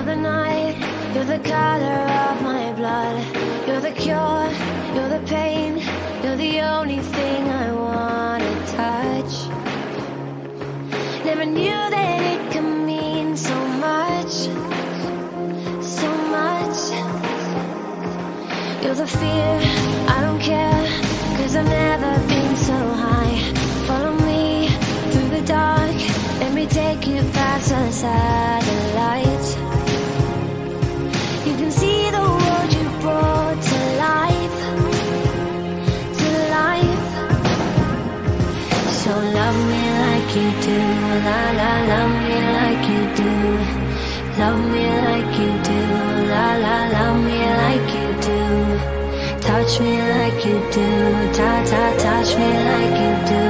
You're the night, you're the color of my blood. You're the cure, you're the pain. You're the only thing I wanna touch. Never knew that it could mean so much, so much. You're the fear, I don't care, 'cause I've never been so high. Follow me through the dark, let me take you past the satellites. You can see the world you brought to life, to life. So love me like you do, la la, love me like you do. Love me like you do, la la, love me like you do. Touch me like you do, ta ta, touch me like you do.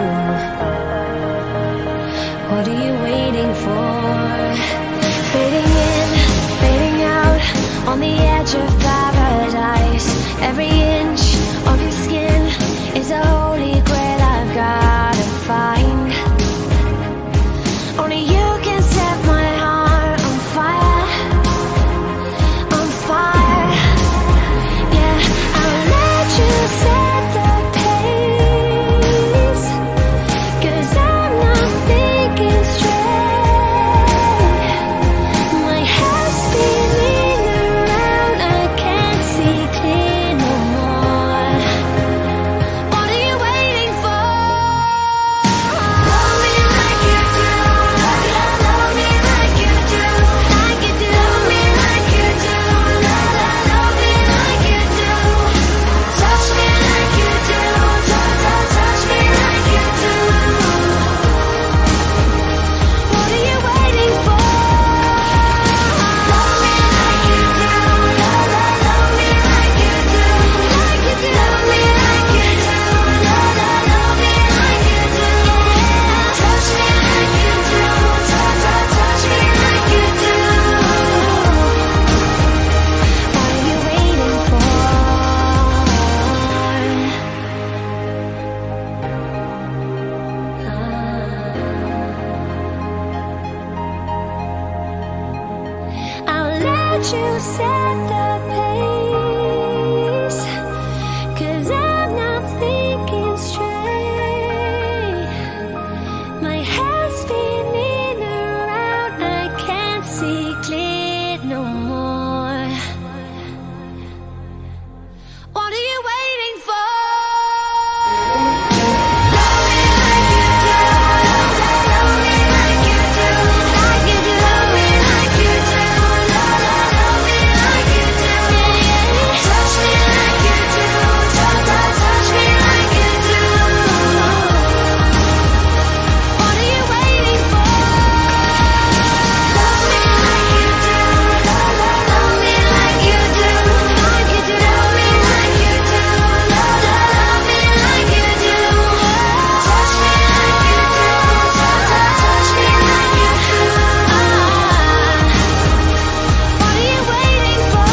What are you waiting for? Fading in, fading out, on the edge of paradise. Every inch of your skin is a holy grail I've gotta find. Only you can set my heart on fire, on fire. Yeah, I'll let you set the pace, 'cause I'm not thinking straight. My head's spinning around, I can't see clear no more. What are you waiting for? Love me like you do, love me like you do, like you do. Love me like you do, love me like you do. Touch me like you do, touch me like you do. What are you waiting for? Love me like you do, love me like you do, like you do. Love me like you do, love me like you do. Touch me like you do, touch me like you do. What are you waiting for? I'll let you set the pace, 'cause I'm not thinking straight. My head's spinning around, I can't see clear no more. What are you waiting for? Love me like you do, love me like you do, like you do. Love me like you do, love me like you do. Touch me like you do, touch me like you do. What are you waiting for? Love me like you do, love me like you do, like you do. Love me like you do, love me like you do. Touch me like you do, touch me like you do. What are you waiting for?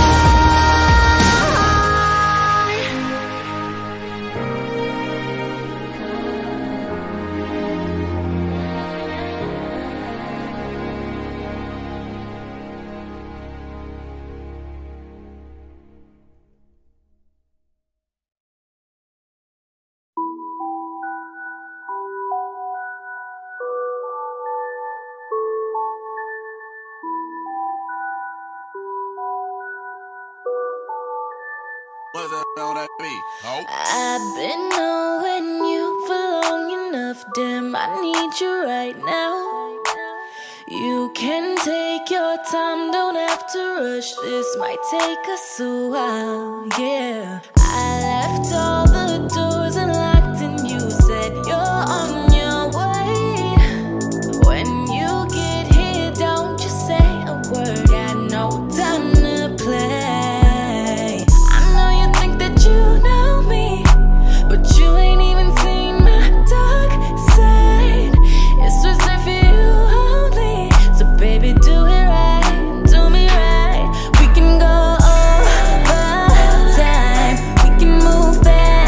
What's that on that beat? Oh. I've been knowing you for long enough, damn, I need you right now. You can take your time, don't have to rush, this might take us a while, yeah. I left all the doors unlocked and you said you're on your way. When you get here, don't just say a word, got no time to play. I know you think that you know me, but you ain't even seen my dark side. It's reserved for you only, so baby do it right, do me right. We can go over time, we can move fast.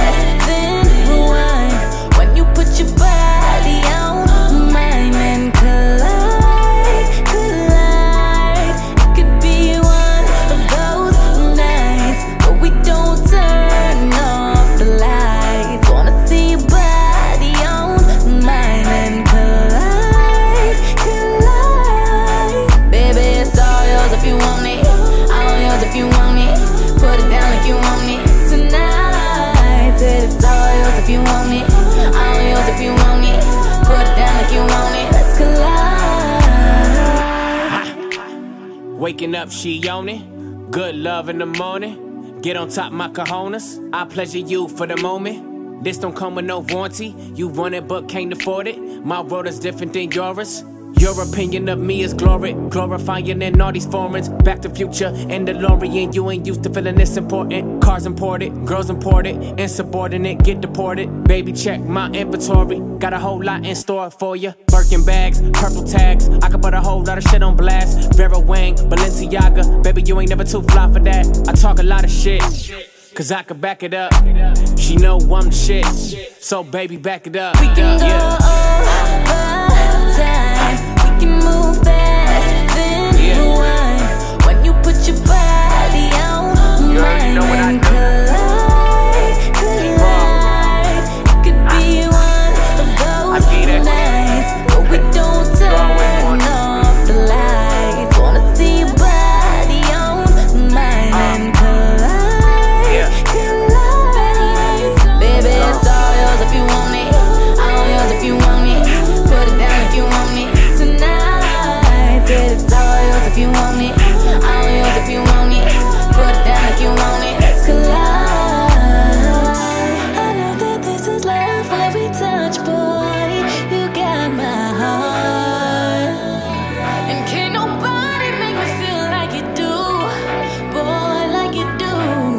Waking up, she on it. Good love in the morning. Get on top, my cojones. I pleasure you for the moment. This don't come with no warranty. You want it but can't afford it. My world is different than yours. Your opinion of me is glory, glorifying in all these foreigns. Back to Future and DeLorean, you ain't used to feeling this important. Cars imported, girls imported, insubordinate, get deported. Baby, check my inventory, got a whole lot in store for you. Birkin bags, purple tags, I could put a whole lot of shit on blast. Vera Wang, Balenciaga, baby, you ain't never too fly for that. I talk a lot of shit, cause I could back it up. She know I'm the shit, so baby, back it up. We can go over time. We can move fast, then rewind. When you put your body on mine and collide, collide. It could be one of those nights, but we don't turn off the lights. Wanna see your body on mine and collide, collide. Baby, it's all yours if you want it, all yours if you want it. Put it down if you want it tonight. It's all yours if you want it, all yours if you want it. Put it down if you want it. Let's collide. I know that this is love when we touch, boy. You got my heart, and can't nobody make me feel like you do, boy, like you do.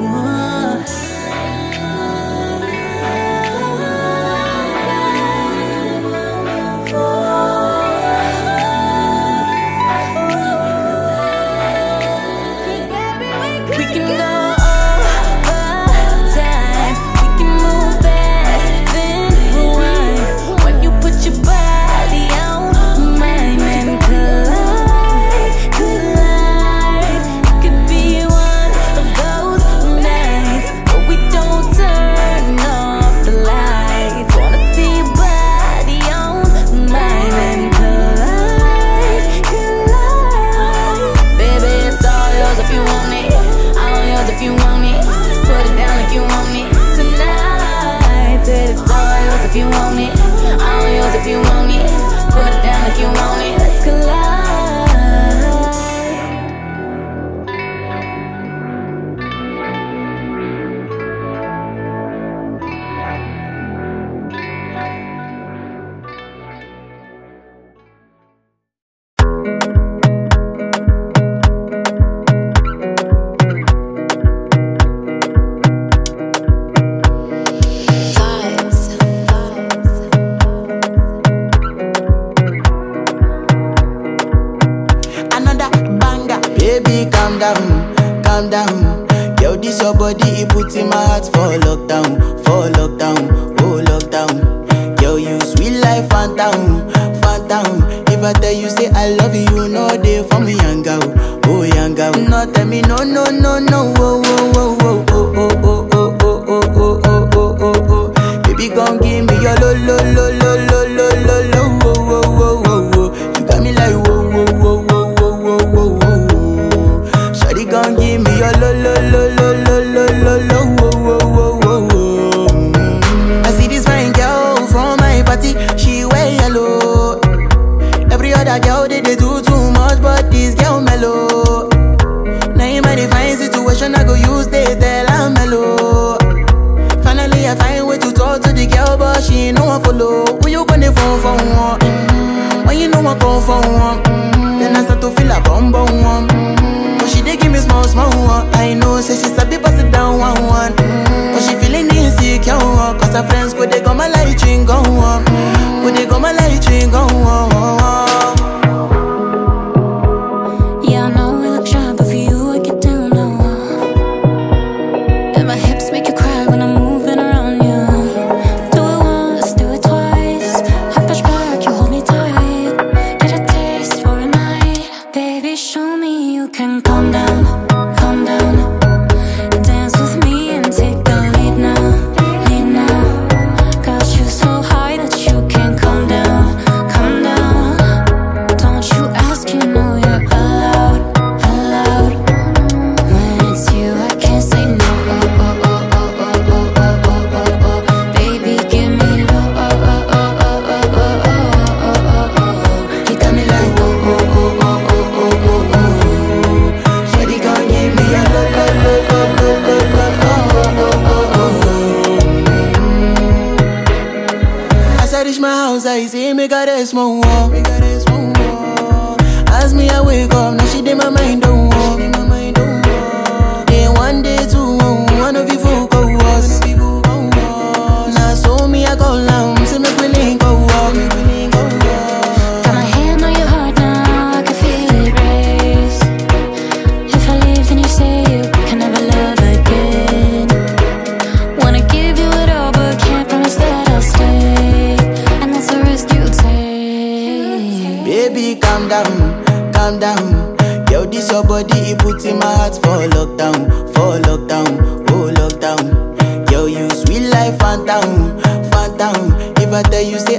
We can go over time. We can move fast, then rewind. When you put your body on mine and collide, collide. It could be one of those nights, but we don't turn off the lights. Wanna see your body on mine and collide, collide. Baby, it's all yours if you want it, all yours if you want it. Put it down if you want it tonight. It's all yours if you want it, all yours if you want it. Put it down if you want it. Let's collide. Another banger. Baby, calm down, calm down. Yo, this your body, it puts in my heart for lockdown, oh lockdown. Yo, you sweet life, phantom, phantom. If I tell you say I love you, you know they for me, young girl, oh young girl. No, tell me no, no, no, no, oh, oh, oh, oh, oh, oh, oh, oh, oh, oh, oh, oh, oh, oh. Baby, come give me your lo, lo, lo, lo, lo, lo, lo, lo, oh, oh, oh, oh, oh. You got me like whoa, whoa, whoa, whoa, whoa, whoa, whoa, whoa. Shawty, come give me your lo, lo, lo, lo, lo, lo, lo, lo, oh, oh, oh, oh, oh. I see this fine girl from my party, she wear yellow. Every other girl they do too much, but this girl mellow. Now in my divine situation, I go use they tell I'm mellow. Finally, I find way to talk to the girl, but she ain't no one follow. Who you gonna phone for one? When you know I come for one, then I start to feel a bum bum one. But she dey give me small small one. I know, say she sabi pass it down one one. But she feeling insecure, cause her friends go they go my light ring go on, go they go my light ring go on. Yeah, I know we look shy, but for you I get down low. And my hips make you cry when I'm moving around you. Do it once, do it twice. I push back, you hold me tight. Get a taste for a night. Baby, show me you can calm down, calm down. Dance with me and take the lead now, lead now. Got you so high that I reach my house, I see me got a small wall. As me, I wake up, now she did my mind don't walk. Day one, day two, one of you folk go us. Now so me, I go down, say me we link go walk. Got my hand on your heart now, I can feel it race. If I leave, then you say you can never love again. Wanna give you it all, but can't promise that I'll stay. And that's the risk you take. Baby, calm down, calm down. Yo, this your body, it puts in my heart for lockdown, oh lockdown. Yo, you sweet life, phantom, phantom. If I tell you, say